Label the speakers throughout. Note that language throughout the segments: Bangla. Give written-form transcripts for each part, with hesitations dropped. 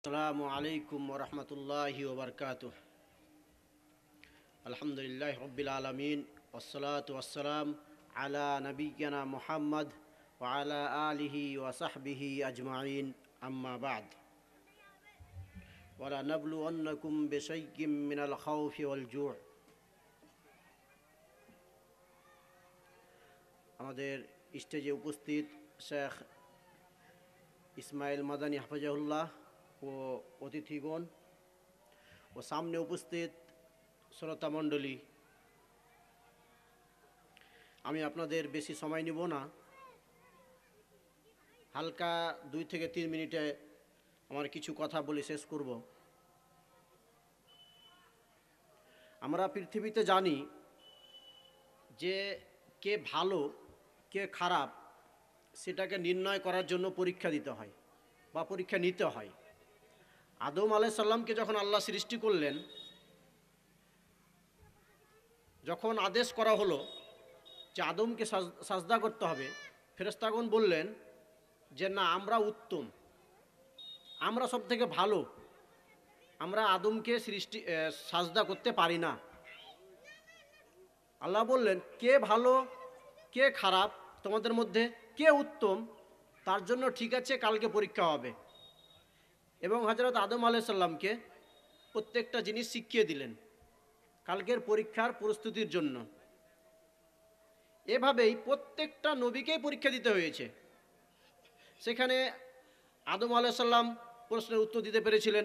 Speaker 1: আসসালামু আলাইকুম ওয়া রাহমাতুল্লাহি ওয়া বারাকাতুহু। আলহামদুলিল্লাহি রাব্বিল আলামিন ওয়াসসালাতু ওয়াসসালাম আলা নাবিয়্যিনা মুহাম্মদ ওয়া আলা আলিহি ওয়া সাহবিহি আজমাইন, আম্মা বা'দ। ওয়া লা নাবলুওয়ান্নাকুম বিশাইয়্যিম মিনাল খাউফি ওয়াল জু'। আমাদের স্টেজে উপস্থিত শেখ ইসমাইল মাদানী হাফিজাহুল্লাহ ও অতিথিগণ ও সামনে উপস্থিত শ্রোতা মণ্ডলী, আমি আপনাদের বেশি সময় নিব না, হালকা 2 থেকে 3 মিনিটে আমার কিছু কথা বলে শেষ করব। আমরা পৃথিবীতে জানি যে কে ভালো কে খারাপ সেটাকে নির্ণয় করার জন্য পরীক্ষা দিতে হয় বা পরীক্ষা নিতে হয়। আদম আলাইহিস সালামকে যখন আল্লাহ সৃষ্টি করলেন, যখন আদেশ করা হলো যে আদমকে সাজদা করতে হবে, ফেরেশতাগণ বললেন যে না, আমরা উত্তম, আমরা সব থেকে ভালো, আমরা আদমকে সাজদা করতে পারি না। আল্লাহ বললেন কে ভালো কে খারাপ তোমাদের মধ্যে, কে উত্তম, তার জন্য ঠিক আছে, কালকে পরীক্ষা হবে। এবং হযরত আদম আলাইহিস সালামকে প্রত্যেকটা জিনিস শিখিয়ে দিলেন কালকের পরীক্ষার প্রস্তুতির জন্য। এভাবেই প্রত্যেকটা নবীকেই পরীক্ষা দিতে হয়েছে। সেখানে আদম আলাইহিস সালাম প্রশ্নের উত্তর দিতে পেরেছিলেন,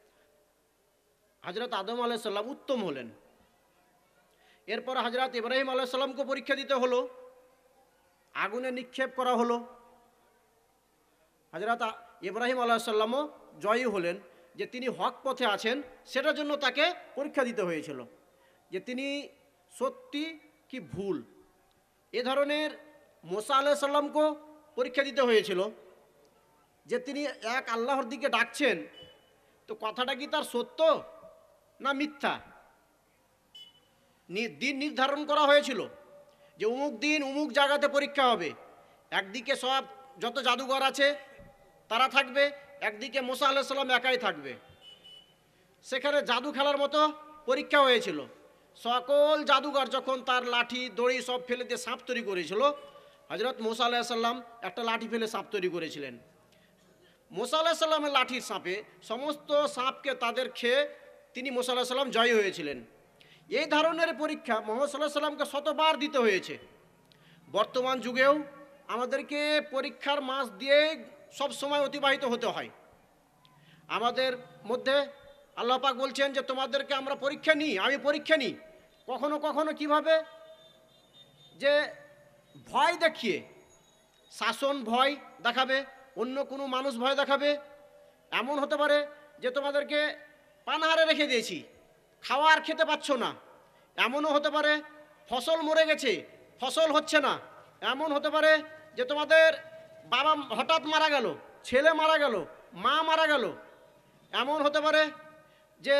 Speaker 1: হযরত আদম আলাইহিস সালাম উত্তম হলেন। এরপর হযরত ইব্রাহিম আলাইহিস সালামকে পরীক্ষা দিতে হলো, আগুনে নিক্ষেপ করা হলো। হযরত ইব্রাহিম আলাইহিস সালামও জয়ী হলেন, যে তিনি হক পথে আছেন, সেটার জন্য তাকে পরীক্ষা দিতে হয়েছিল যে তিনি সত্যি কি ভুল। এ ধরনের মুসা আলাইহিস সালামকেও পরীক্ষা দিতে হয়েছিল যে তিনি এক আল্লাহর দিকে ডাকছেন, তো কথাটা কি তার সত্য না মিথ্যা। দিন নির্ধারণ করা হয়েছিল যে অমুক দিন অমুক জায়গাতে পরীক্ষা হবে। একদিকে সব যত জাদুঘর আছে তারা থাকবে, একদিকে মুসা আলাইহিস সালাম একাই থাকবে। সেখানে জাদু খেলার মতো পরীক্ষা হয়েছিল। সকল জাদুঘর যখন তার লাঠি দড়ি সব ফেলে দিয়ে সাপ তৈরি করেছিল, হযরত মুসা আলাইহিস সালাম একটা লাঠি ফেলে সাপ তৈরি করেছিলেন। মুসা আলাইহিস সালামের লাঠির সাপে সমস্ত সাপকে তাদের খেয়ে তিনি মুসা আলাইহিস সালাম জয়ী হয়েছিলেন। এই ধরনের পরীক্ষা মুহাম্মদ সাল্লাল্লাহু আলাইহি সাল্লামকে শতবার দিতে হয়েছে। বর্তমান যুগেও আমাদেরকে পরীক্ষার মাস দিয়ে সব সময় অতিবাহিত হতে হয়। আমাদের মধ্যে আল্লাহ পাক বলছেন যে তোমাদেরকে আমরা পরীক্ষা নিই, আমি পরীক্ষা নিই। কখনো কখনো কিভাবে যে ভয় দেখিয়ে, শাসন ভয় দেখাবে, অন্য কোনো মানুষ ভয় দেখাবে। এমন হতে পারে যে তোমাদেরকে পানাহারে রেখে দিয়েছি, খাওয়ার খেতে পাচ্ছ না। এমনও হতে পারে ফসল মরে গেছে, ফসল হচ্ছে না। এমন হতে পারে যে তোমাদের বাবা হঠাৎ মারা গেল, ছেলে মারা গেল, মা মারা গেল। এমন হতে পারে যে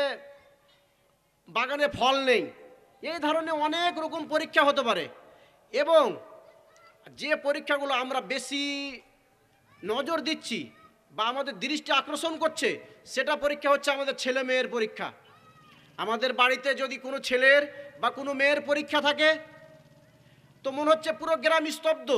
Speaker 1: বাগানে ফল নেই। এই ধরনের অনেক রকম পরীক্ষা হতে পারে। এবং যে পরীক্ষাগুলো আমরা বেশি নজর দিচ্ছি বা আমাদের দৃষ্টি আকর্ষণ করছে, সেটা পরীক্ষা হচ্ছে আমাদের ছেলে মেয়ের পরীক্ষা। আমাদের বাড়িতে যদি কোনো ছেলের বা কোনো মেয়ের পরীক্ষা থাকে, তো মনে হচ্ছে পুরো গ্রাম স্তব্ধ,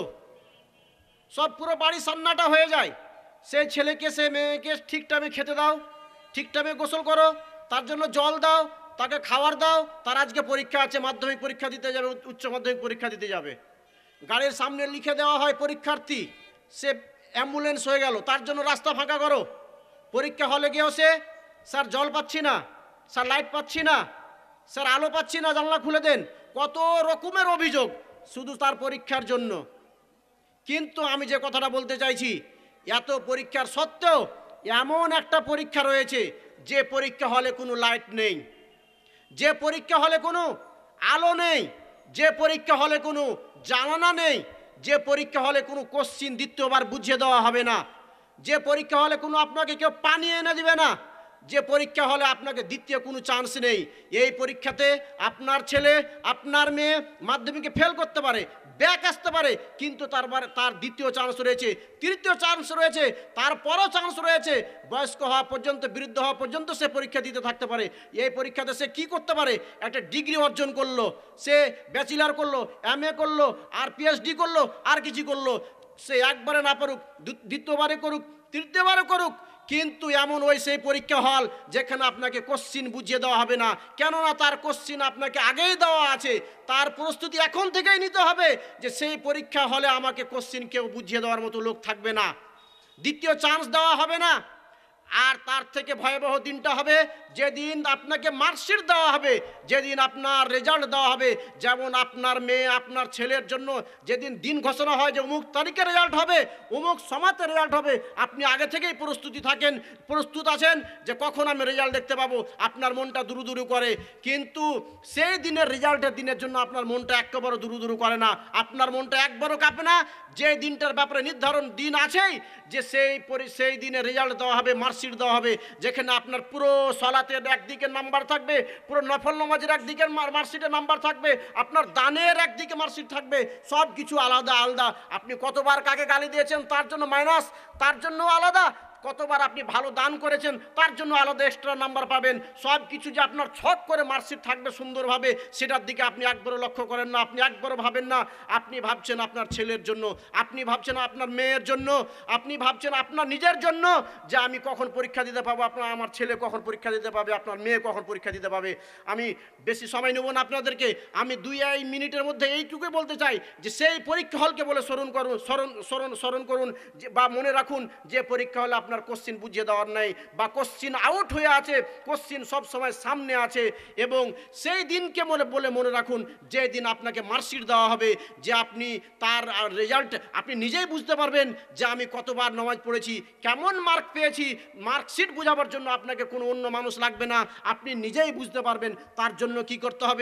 Speaker 1: সব পুরো বাড়ি সান্নাটা হয়ে যায়। সেই ছেলেকে সে মেয়েকে ঠিক টাইমে খেতে দাও, ঠিক টাইমে গোসল করো, তার জন্য জল দাও, তাকে খাবার দাও। তার আজকে পরীক্ষা আছে, মাধ্যমিক পরীক্ষা দিতে যাবে, উচ্চ মাধ্যমিক পরীক্ষা দিতে যাবে। গাড়ির সামনে লিখে দেওয়া হয় পরীক্ষার্থী, সে অ্যাম্বুলেন্স হয়ে গেল, তার জন্য রাস্তা ফাঁকা করো। পরীক্ষা হলে গিয়েও সে, স্যার জল পাচ্ছি না, স্যার লাইট পাচ্ছি না, স্যার আলো পাচ্ছি না, জানলা খুলে দেন। কত রকমের অভিযোগ শুধু তার পরীক্ষার জন্য। কিন্তু আমি যে কথাটা বলতে চাইছি, এত পরীক্ষার সত্ত্বেও এমন একটা পরীক্ষা রয়েছে যে পরীক্ষা হলে কোনো লাইট নেই, যে পরীক্ষা হলে কোনো আলো নেই, যে পরীক্ষা হলে কোনো জানালা নেই, যে পরীক্ষা হলে কোনো কোশ্চিন দ্বিতীয়বার বুঝিয়ে দেওয়া হবে না, যে পরীক্ষা হলে কোনো আপনাকে কেউ পানি এনে দিবে না, যে পরীক্ষা হলে আপনাকে দ্বিতীয় কোনো চান্স নেই। এই পরীক্ষাতে আপনার ছেলে আপনার মেয়ে মাধ্যমিকে ফেল করতে পারে, ব্যাক আসতে পারে, কিন্তু তার দ্বিতীয় চান্স রয়েছে, তৃতীয় চান্স রয়েছে, তারপরও চান্স রয়েছে। বয়স্ক হওয়া পর্যন্ত, বৃদ্ধ হওয়া পর্যন্ত সে পরীক্ষা দিতে থাকতে পারে। এই পরীক্ষাতে সে কি করতে পারে? একটা ডিগ্রি অর্জন করলো, সে ব্যাচেলার করলো, MA করলো, আর PhD করলো, আর কিছু করলো। সে একবারে না পারুক, দ্বিতীয়বারে করুক, তৃতীয়বারে করুক, কিন্তু এমন ওই সেই পরীক্ষা হল যেখানে আপনাকে কোশ্চিন বুঝিয়ে দেওয়া হবে না, কেননা তার কোশ্চিন আপনাকে আগেই দেওয়া আছে। তার প্রস্তুতি এখন থেকেই নিতে হবে যে সেই পরীক্ষা হলে আমাকে কোশ্চিন কেউ বুঝিয়ে দেওয়ার মতো লোক থাকবে না, দ্বিতীয় চান্স দেওয়া হবে না। আর তার থেকে ভয়াবহ দিনটা হবে যেদিন আপনাকে মার্কশিট দেওয়া হবে, যেদিন আপনার রেজাল্ট দেওয়া হবে। যেমন আপনার মেয়ে, আপনার ছেলের জন্য যেদিন দিন ঘোষণা হয় যে অমুক তারিখে রেজাল্ট হবে, অমুক সময়তে রেজাল্ট হবে, আপনি আগে থেকেই প্রস্তুত আছেন যে কখন আমি রেজাল্ট দেখতে পাবো। আপনার মনটা দুরু করে, কিন্তু সেই দিনের রেজাল্টের দিনের জন্য আপনার মনটা একেবারে দুরু করে না, আপনার মনটা একবারও কাঁপে না। যে দিনটার ব্যাপারে নির্ধারণ দিন আছেই যে সেই দিনে রেজাল্ট দেওয়া হবে, মার্কশিট দেওয়া হবে, যেখানে আপনার পুরো সলাতের একদিকে নাম্বার থাকবে, পুরো নফল নামাজের একদিকে মার্কশিটের নাম্বার থাকবে, আপনার দানের একদিকে মার্কশিট থাকবে, সব কিছু আলাদা আলাদা। আপনি কতবার কাকে গালি দিয়েছেন তার জন্য মাইনাস, তার জন্য আলাদা। কতবার আপনি ভালো দান করেছেন তার জন্য আলাদা এক্সট্রা নাম্বার পাবেন। সব কিছু যে আপনার ছক করে মার্কশিট থাকবে সুন্দরভাবে, সেটার দিকে আপনি একবারও লক্ষ্য করেন না, আপনি একবারও ভাবেন না। আপনি ভাবছেন আপনার ছেলের জন্য, আপনি ভাবছেন আপনার মেয়ের জন্য, আপনি ভাবছেন আপনার নিজের জন্য যে আমি কখন পরীক্ষা দিতে পাবো, আমার ছেলে কখন পরীক্ষা দিতে পাবে, আপনার মেয়ে কখন পরীক্ষা দিতে পাবে। আমি বেশি সময় নেব না আপনাদেরকে, আমি 2 মিনিটের মধ্যে এইটুকুই বলতে চাই যে সেই পরীক্ষা হলকে বলে স্মরণ করুন বা মনে রাখুন যে পরীক্ষা হলে আপনার কোশ্চিন বুঝিয়ে দেওয়ার নাই, বা কোশ্চিন আউট হয়ে আছে, কোশ্চিন সব সময় সামনে আছে। এবং সেই দিনকে বলে মনে রাখুন যে দিন আপনাকে মার্কশিট দেওয়া হবে, যে আপনি তার রেজাল্ট আপনি নিজেই বুঝতে পারবেন যে আমি কতবার নামাজ পড়েছি, কেমন মার্ক পেয়েছি। মার্কশিট বোঝাবার জন্য আপনাকে কোনো অন্য মানুষ লাগবে না, আপনি নিজেই বুঝতে পারবেন। তার জন্য কি করতে হবে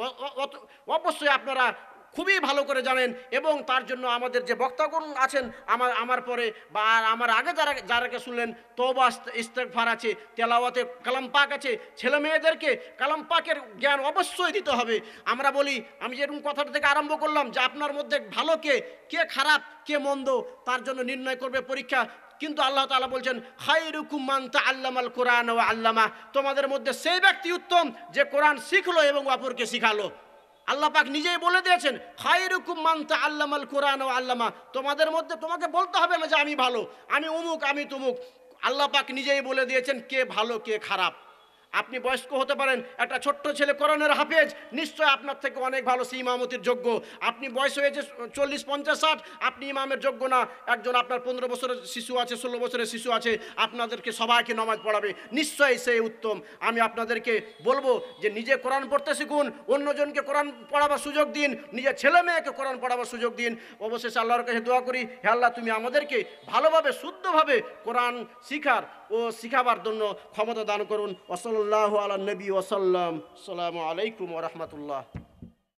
Speaker 1: অবশ্যই আপনারা খুবই ভালো করে জানেন। এবং তার জন্য আমাদের যে বক্তাগণ আছেন আমার পরে বা আমার আগে যারাকে শুনলেন, তওবা ইস্তেগফার আছে, তেলাওয়াতে কালাম পাক আছে, ছেলে মেয়েদেরকে কালাম পাকের জ্ঞান অবশ্যই দিতে হবে। আমরা বলি, আমি যেরকম কথাটা থেকে আরম্ভ করলাম যে আপনার মধ্যে ভালো কে খারাপ, কে মন্দ, তার জন্য নির্ণয় করবে পরীক্ষা। কিন্তু আল্লাহ তাআলা বলছেন, খায়রুকুম মান তাআল্লামাল কোরআন ওয়া আল্লামা, তোমাদের মধ্যে সেই ব্যক্তি উত্তম যে কোরআন শিখলো এবং অপরকে শিখালো। আল্লাহ পাক নিজেই বলে দিয়েছেন, খায়রুকুম মান তাআল্লামাল কোরআন ওয়া আল্লামা, তোমাদের মধ্যে তোমাকে বলতে হবে না যে আমি ভালো, আমি অমুক, আমি তমুক। আল্লাহ পাক নিজেই বলে দিয়েছেন কে ভালো কে খারাপ। আপনি বয়স্ক হতে পারেন, একটা ছোট্ট ছেলে কোরআনের হাফেজ, নিশ্চয় আপনার থেকে অনেক ভালো সে ইমামতির যোগ্য। আপনি বয়স হয়েছে 40, 50, 60, আপনি ইমামের যোগ্য না। একজন আপনার 15 বছরের শিশু আছে, 16 বছরের শিশু আছে, আপনাদেরকে সবাইকে নামাজ পড়াবে, নিশ্চয়ই সে উত্তম। আমি আপনাদেরকে বলবো যে নিজে কোরআন পড়তে শিখুন, অন্যজনকে কোরআন পড়াবার সুযোগ দিন, নিজের ছেলে মেয়েকে কোরআন পড়াবার সুযোগ দিন। অবশেষে আল্লাহর কাছে দোয়া করি, হে আল্লাহ, তুমি আমাদেরকে ভালোভাবে শুদ্ধভাবে কোরআন শিখার ও শিখাবার জন্য ক্ষমতা দান করুন। ওয়াসাল্লাল্লাহু আলা নবী ওয়াসাল্লাম। আসসালামু আলাইকুম ওয়া রাহমাতুল্লাহ।